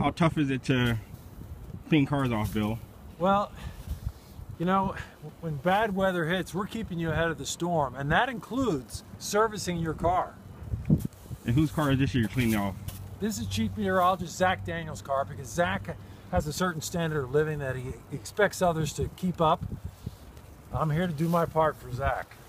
How tough is it to clean cars off, Bill? Well, you know, when bad weather hits, we're keeping you ahead of the storm, and that includes servicing your car. And whose car is this you're cleaning off? This is Chief Meteorologist Zach Daniels' car, because Zach has a certain standard of living that he expects others to keep up. I'm here to do my part for Zach.